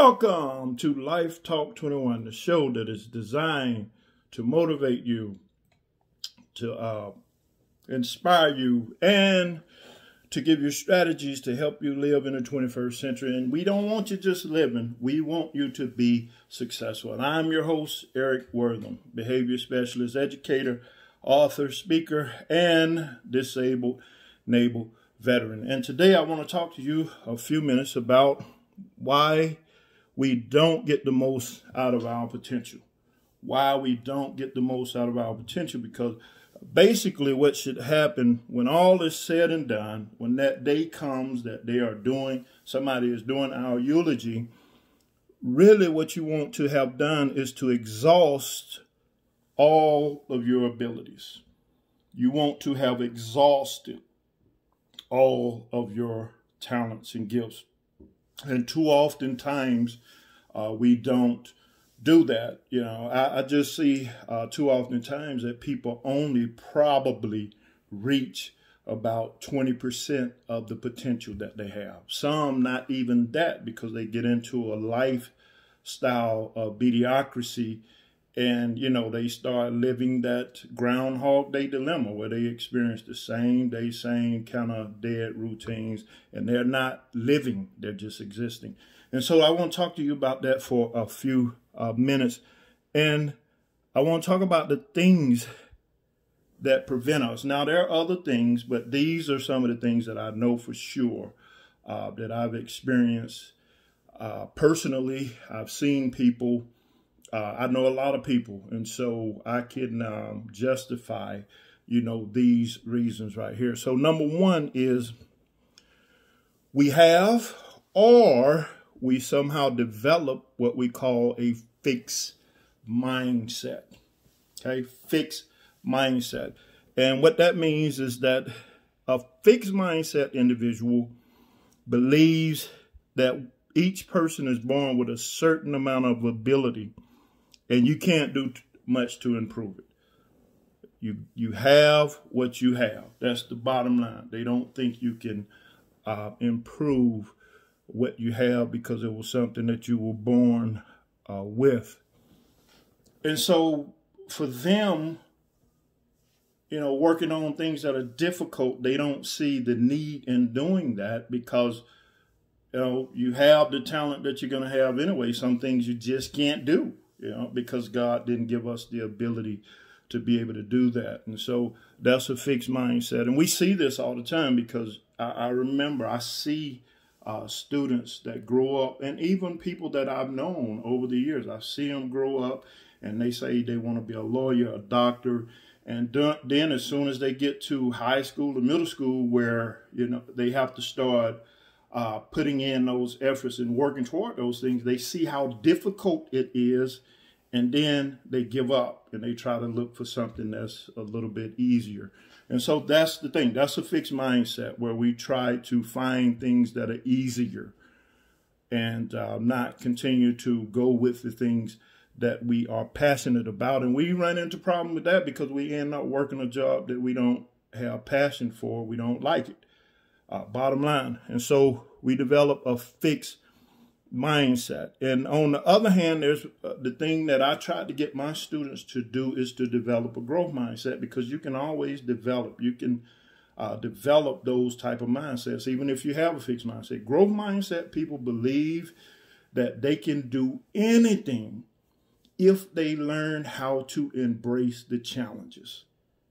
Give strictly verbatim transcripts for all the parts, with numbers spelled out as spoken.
Welcome to Life Talk twenty-one, the show that is designed to motivate you, to uh, inspire you, and to give you strategies to help you live in the twenty-first century. And we don't want you just living. We want you to be successful. And I'm your host, Eric Wortham, behavior specialist, educator, author, speaker, and disabled naval veteran. And today I want to talk to you a few minutes about why we don't get the most out of our potential. Why we don't get the most out of our potential, because basically what should happen when all is said and done, when that day comes that they are doing, somebody is doing our eulogy, really what you want to have done is to exhaust all of your abilities. You want to have exhausted all of your talents and gifts. And too often times uh, we don't do that. You know, I, I just see uh, too often times that people only probably reach about twenty percent of the potential that they have. Some not even that, because they get into a lifestyle of mediocrity. And, you know, they start living that Groundhog Day dilemma where they experience the same day, same kind of dead routines, and they're not living, they're just existing. And so I want to talk to you about that for a few uh, minutes. And I want to talk about the things that prevent us. Now, there are other things, but these are some of the things that I know for sure uh, that I've experienced uh, personally. I've seen people. Uh, I know a lot of people, and so I can um, justify, you know, these reasons right here. So number one is we have or we somehow develop what we call a fixed mindset, okay? Fixed mindset. And what that means is that a fixed mindset individual believes that each person is born with a certain amount of ability, and you can't do much to improve it. You you have what you have. That's the bottom line. They don't think you can uh, improve what you have because it was something that you were born uh, with. And so for them, you know, working on things that are difficult, they don't see the need in doing that because, you know, you have the talent that you're going to have anyway. Some things you just can't do. You know, because God didn't give us the ability to be able to do that. And so that's a fixed mindset. And we see this all the time because I, I remember I see uh, students that grow up, and even people that I've known over the years, I see them grow up and they say they want to be a lawyer, a doctor. And then as soon as they get to high school or middle school where, you know, they have to start Uh, putting in those efforts and working toward those things, they see how difficult it is, and then they give up and they try to look for something that's a little bit easier. And so that's the thing. That's a fixed mindset where we try to find things that are easier and uh, not continue to go with the things that we are passionate about. And we run into problem with that because we end up working a job that we don't have passion for. We don't like it. Uh, bottom line. And so we develop a fixed mindset. And on the other hand, there's uh, the thing that I try to get my students to do is to develop a growth mindset, because you can always develop. You can uh, develop those type of mindsets, even if you have a fixed mindset. Growth mindset, people believe that they can do anything if they learn how to embrace the challenges.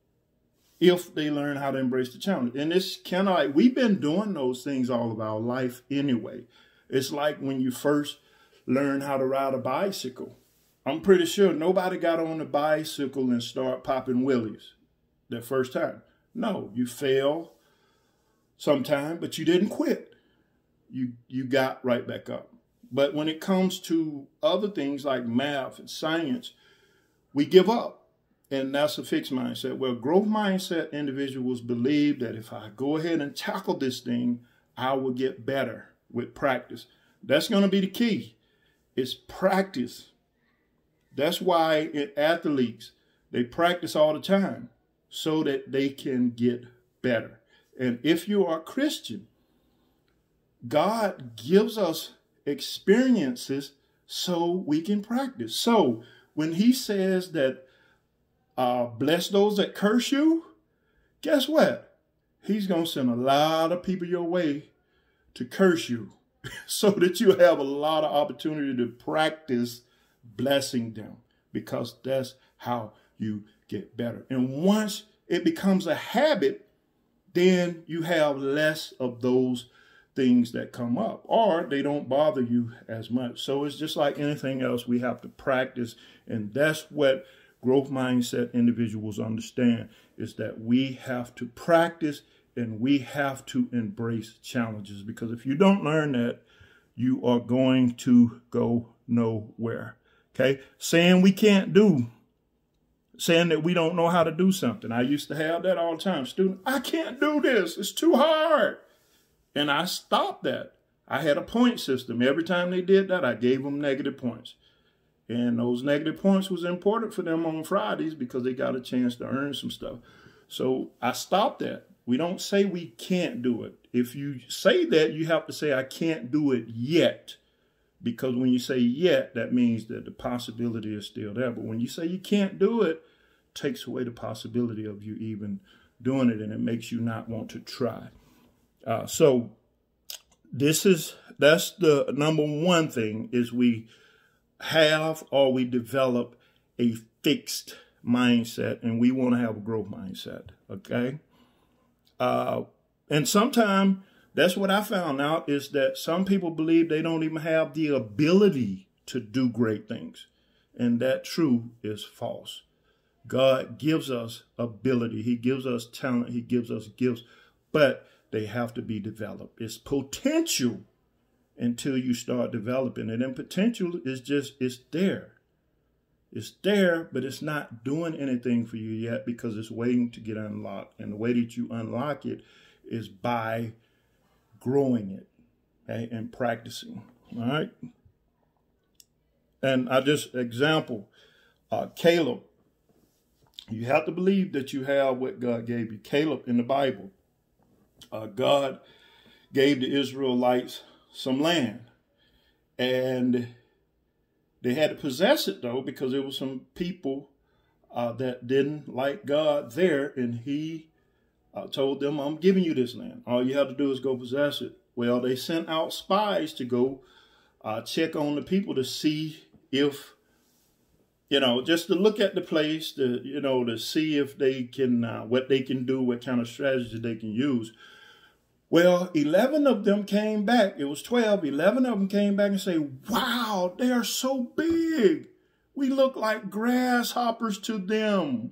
If they learn how to embrace the challenge. And it's kind of like, we've been doing those things all of our life anyway. It's like when you first learn how to ride a bicycle. I'm pretty sure nobody got on a bicycle and start popping wheelies the first time. No, you fail sometime, but you didn't quit. You, you got right back up. But when it comes to other things like math and science, we give up. And that's a fixed mindset. Well, growth mindset individuals believe that if I go ahead and tackle this thing, I will get better with practice. That's going to be the key. It's practice. That's why athletes, they practice all the time so that they can get better. And if you are a Christian, God gives us experiences so we can practice. So when he says that, uh, bless those that curse you, guess what? He's going to send a lot of people your way to curse you so that you have a lot of opportunity to practice blessing them, because that's how you get better. And once it becomes a habit, then you have less of those things that come up, or they don't bother you as much. So it's just like anything else, we have to practice. And that's what growth mindset individuals understand, is that we have to practice and we have to embrace challenges, because if you don't learn that, you are going to go nowhere. Okay. Saying we can't do, saying that we don't know how to do something. I used to have that all the time. Student, I can't do this. It's too hard. And I stopped that. I had a point system. Every time they did that, I gave them negative points. And those negative points was important for them on Fridays because they got a chance to earn some stuff. So I stopped that. We don't say we can't do it. If you say that, you have to say, I can't do it yet. Because when you say yet, that means that the possibility is still there. But when you say you can't do it, it takes away the possibility of you even doing it, and it makes you not want to try. Uh, so this is, that's the number one thing, is we have or we develop a fixed mindset, and we want to have a growth mindset. Okay. Uh, and sometimes that's what I found out, is that some people believe they don't even have the ability to do great things. And that true is false. God gives us ability. He gives us talent. He gives us gifts, but they have to be developed. It's potential until you start developing it. And potential is just, it's there. It's there, but it's not doing anything for you yet because it's waiting to get unlocked. And the way that you unlock it is by growing it, okay, and practicing. All right. And I just example, uh, Caleb. You have to believe that you have what God gave you. Caleb in the Bible, uh, God gave the Israelites some land, and they had to possess it, though, because there were some people uh, that didn't like God there, and he uh, told them, I'm giving you this land. All you have to do is go possess it. Well, they sent out spies to go uh, check on the people to see if, you know, just to look at the place, to, you know, to see if they can, uh, what they can do, what kind of strategy they can use. Well, eleven of them came back. It was twelve. eleven of them came back and say, wow, they are so big. We look like grasshoppers to them.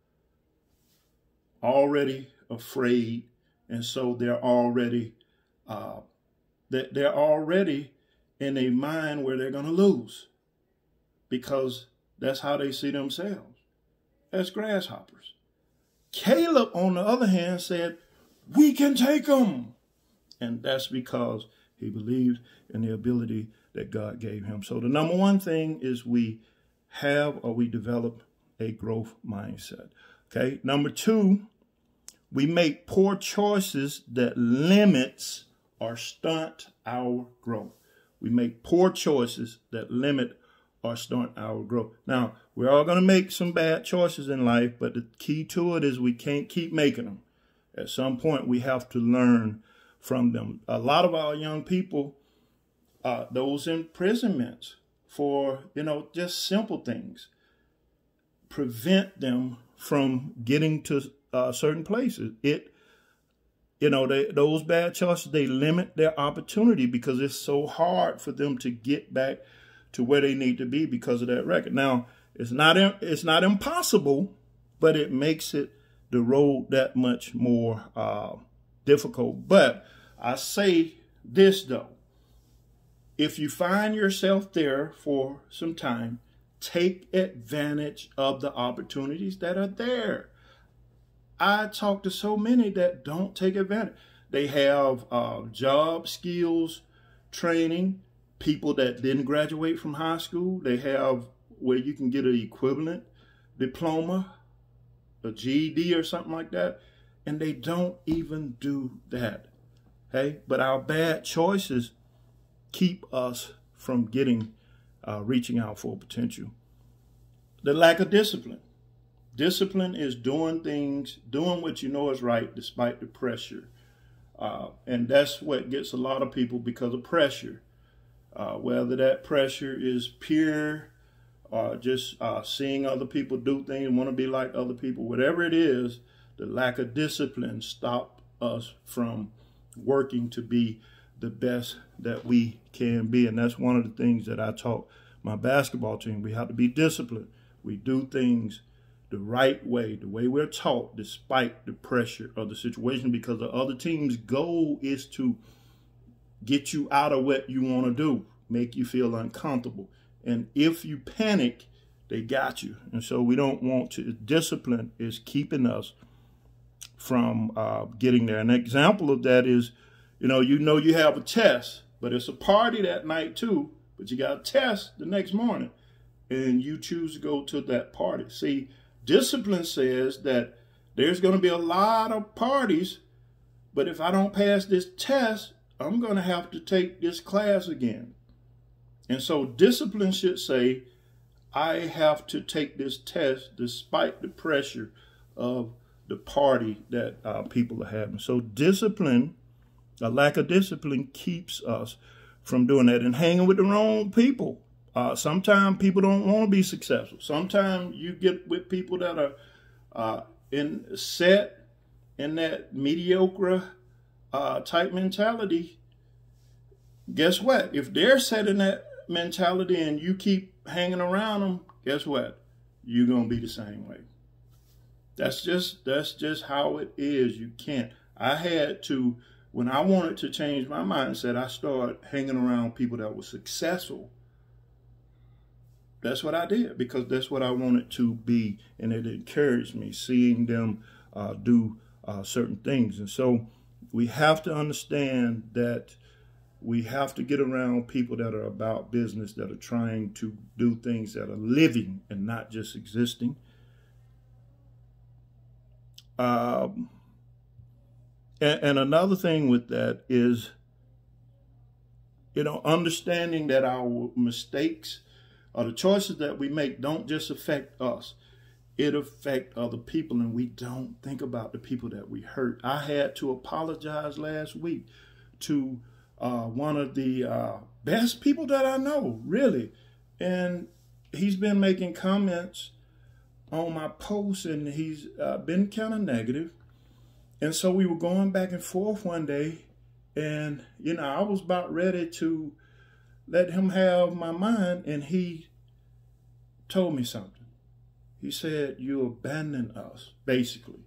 Already afraid. And so they're already, uh, they're already in a mind where they're going to lose, because that's how they see themselves, as grasshoppers. Caleb, on the other hand, said, we can take them. And that's because he believed in the ability that God gave him. So the number one thing is we have or we develop a growth mindset. Okay. Number two, we make poor choices that limits or stunt our growth. We make poor choices that limit or stunt our growth. Now, we're all going to make some bad choices in life, but the key to it is we can't keep making them. At some point, we have to learn from them. A lot of our young people, uh, those imprisonments for, you know, just simple things, prevent them from getting to uh, certain places. It, you know, they, those bad choices, they limit their opportunity because it's so hard for them to get back to where they need to be because of that record. Now, it's not, it's not impossible, but it makes it the road that much more uh, difficult. But I say this, though. If you find yourself there for some time, take advantage of the opportunities that are there. I talk to so many that don't take advantage. They have uh, job skills training, people that didn't graduate from high school. They have where you can get an equivalent diploma, a G E D or something like that, and they don't even do that. Okay, but our bad choices keep us from getting, uh, reaching out for potential. The lack of discipline. Discipline is doing things, doing what you know is right despite the pressure. Uh, and that's what gets a lot of people because of pressure. Uh, whether that pressure is peer or just uh, seeing other people do things and want to be like other people, whatever it is, the lack of discipline stops us from working to be the best that we can be. And that's one of the things that I taught my basketball team. We have to be disciplined. We do things the right way, the way we're taught, despite the pressure of the situation, because the other team's goal is to get you out of what you want to do, make you feel uncomfortable. And if you panic, they got you. And so we don't want to. Discipline is keeping us from uh, getting there. An example of that is, you know, you know you have a test, but it's a party that night too, but you got a test the next morning, and you choose to go to that party. See, discipline says that there's going to be a lot of parties, but if I don't pass this test, I'm going to have to take this class again. And so discipline should say, I have to take this test despite the pressure of the party that uh, people are having. So discipline, a lack of discipline, keeps us from doing that and hanging with the wrong people. Uh, sometimes people don't want to be successful. Sometimes you get with people that are uh, in set in that mediocre uh, type mentality. Guess what? If they're set in that mentality and you keep hanging around them, guess what? You're gonna be the same way. That's just that's just how it is. You can't. I had to, when I wanted to change my mindset, I started hanging around people that were successful. That's what I did, because that's what I wanted to be, and it encouraged me, seeing them uh, do uh, certain things. And so we have to understand that we have to get around people that are about business, that are trying to do things that are living and not just existing. Um, and, and another thing with that is, you know, understanding that our mistakes or the choices that we make don't just affect us. It affects other people, and we don't think about the people that we hurt. I had to apologize last week to uh, one of the uh, best people that I know, really. And he's been making comments on my posts, and he's uh, been kind of negative. And so we were going back and forth one day, and, you know, I was about ready to let him have my mind, and he told me something. He said, you abandoned us, basically.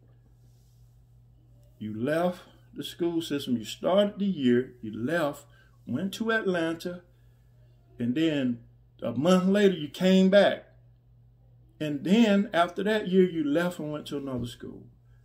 You left the school system, you started the year, you left, went to Atlanta, and then a month later you came back. And then after that year, you left and went to another school.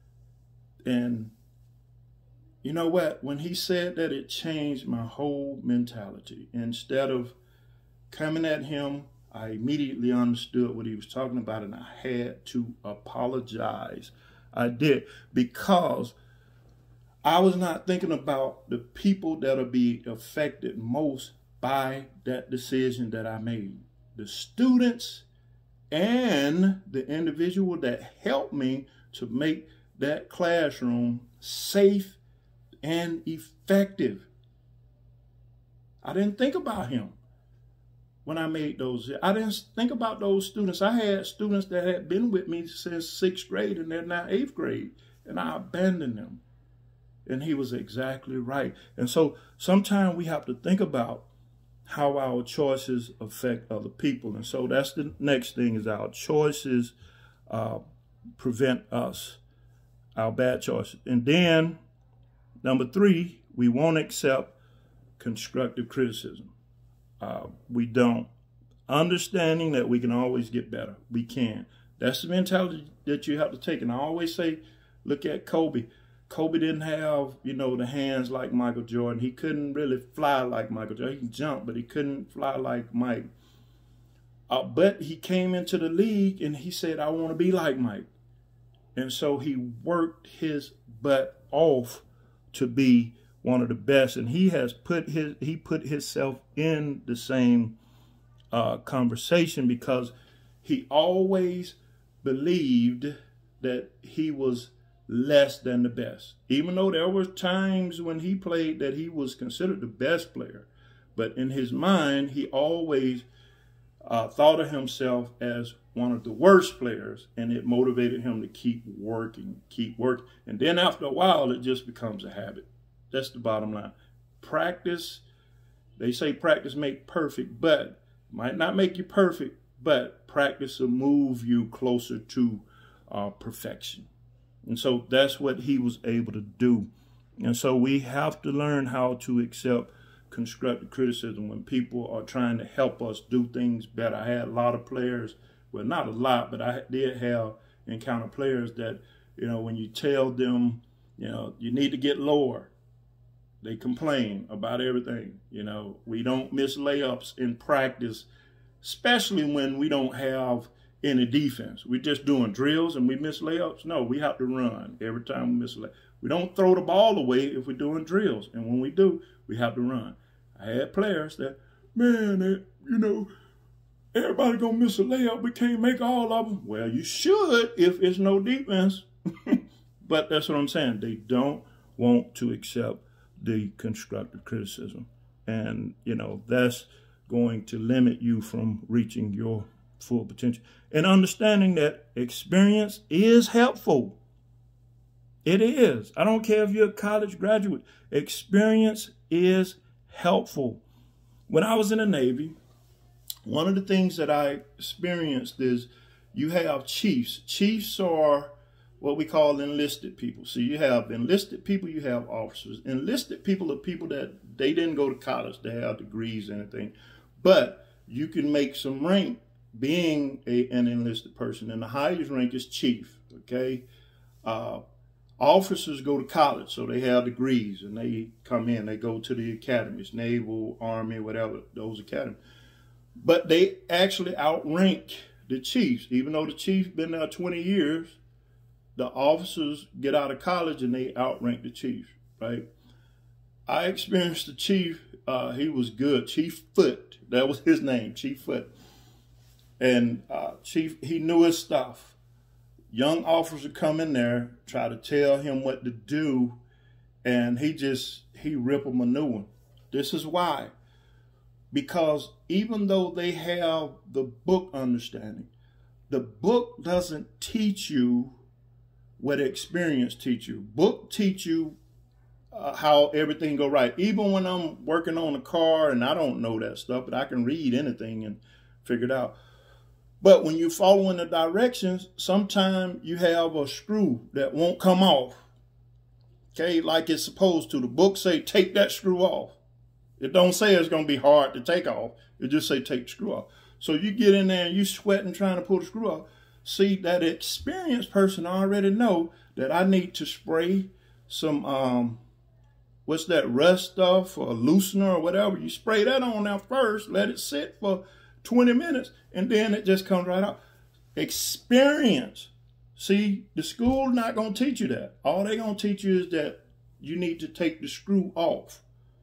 And you know what? When he said that, it changed my whole mentality. Instead of coming at him, I immediately understood what he was talking about, and I had to apologize. I did, because I was not thinking about the people that are being affected most by that decision that I made. The students and the individual that helped me to make that classroom safe and effective. I didn't think about him when I made those. I didn't think about those students. I had students that had been with me since sixth grade, and they're now eighth grade, and I abandoned them. And he was exactly right. And so sometimes we have to think about how our choices affect other people. And so that's the next thing, is our choices uh, prevent us, our bad choices. And then number three, we won't accept constructive criticism. Uh, we don't. Understanding that we can always get better. We can. That's the mentality that you have to take. And I always say, look at Kobe. Kobe didn't have, you know, the hands like Michael Jordan. He couldn't really fly like Michael Jordan. He can jump, but he couldn't fly like Mike. Uh, but he came into the league and he said, I want to be like Mike. And so he worked his butt off to be one of the best, and he has put his he put himself in the same uh, conversation because he always believed that he was less than the best, even though there were times when he played that he was considered the best player. But in his mind, he always uh, thought of himself as one of the worst players, and it motivated him to keep working, keep working. And then after a while, it just becomes a habit. That's the bottom line. Practice, they say practice make perfect, but might not make you perfect, but practice will move you closer to uh, perfection. And so that's what he was able to do. And so we have to learn how to accept constructive criticism when people are trying to help us do things better. I had a lot of players, well, not a lot, but I did have encounter players that, you know, when you tell them, you know, you need to get lower, they complain about everything. You know, we don't miss layups in practice, especially when we don't have any defense. We're just doing drills and we miss layups. No, we have to run every time we miss a layup. We don't throw the ball away if we're doing drills. And when we do, we have to run. I had players that, man, they, you know, everybody gonna miss a layup. We can't make all of them. Well, you should if it's no defense. But that's what I'm saying. They don't want to accept the constructive criticism. And, you know, that's going to limit you from reaching your full potential. And understanding that experience is helpful. It is. I don't care if you're a college graduate. Experience is helpful. When I was in the Navy, one of the things that I experienced is you have chiefs. Chiefs are what we call enlisted people. So you have enlisted people, you have officers. Enlisted people are people that they didn't go to college, they have degrees and anything. But you can make some rank being a, an enlisted person. And the highest rank is chief, okay? Uh, officers go to college, so they have degrees, and they come in, they go to the academies, Naval, Army, whatever, those academies. But they actually outrank the chiefs. Even though the chief been there twenty years, the officers get out of college and they outrank the chief, right? I experienced the chief. Uh, he was good. Chief Foot. That was his name, Chief Foot. And uh, Chief, he knew his stuff. Young officers would come in there, try to tell him what to do, and he just, he rip them a new one. This is why. Because even though they have the book understanding, the book doesn't teach you what experience teach you. Book teach you uh, how everything go right. Even when I'm working on a car and I don't know that stuff, but I can read anything and figure it out. But when you're following the directions, sometimes you have a screw that won't come off, okay, like it's supposed to. The book say, take that screw off. It don't say it's going to be hard to take off. It just say, take the screw off. So you get in there and you sweating trying to pull the screw off. See, that experienced person already know that I need to spray some, um, what's that, rust stuff or loosener or whatever. You spray that on there first, let it sit for twenty minutes, and then it just comes right out. Experience. See, the school not going to teach you that. All they're going to teach you is that you need to take the screw off.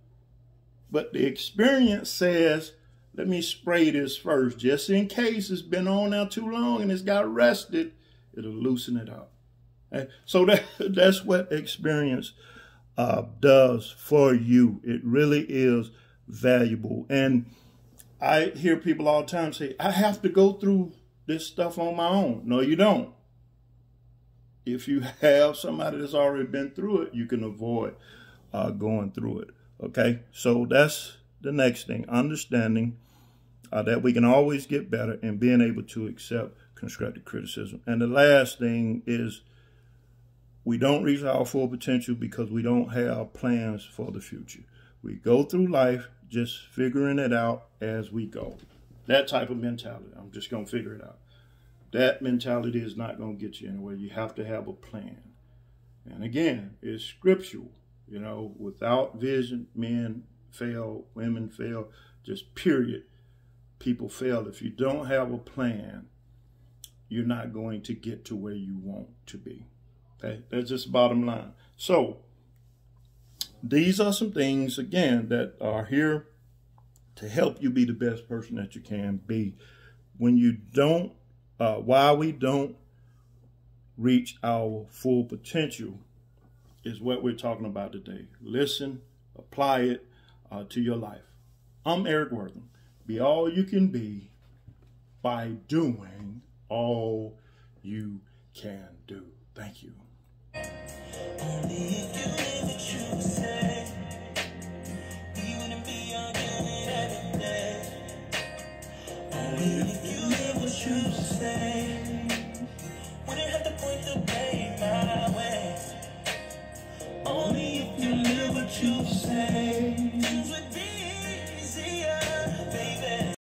But the experience says, let me spray this first, just in case it's been on there too long and it's got rusted, it'll loosen it up. Okay? So that, that's what experience uh, does for you. It really is valuable. And I hear people all the time say, I have to go through this stuff on my own. No, you don't. If you have somebody that's already been through it, you can avoid uh, going through it. Okay, so that's the next thing, understanding uh, that we can always get better and being able to accept constructive criticism. And the last thing is we don't reach our full potential because we don't have plans for the future. We go through life just figuring it out as we go. That type of mentality, I'm just going to figure it out. That mentality is not going to get you anywhere. You have to have a plan. And again, it's scriptural. You know, without vision, men fail, women fail, just period. People fail. If you don't have a plan, you're not going to get to where you want to be. Okay, that's just the bottom line. So, these are some things, again, that are here to help you be the best person that you can be. When you don't, uh, why we don't reach our full potential is what we're talking about today. Listen, apply it uh, to your life. I'm Eric Wortham. Be all you can be by doing all you can do. Thank you. Only if you live what you say, we wouldn't be arguing every day. Only if you live what you say.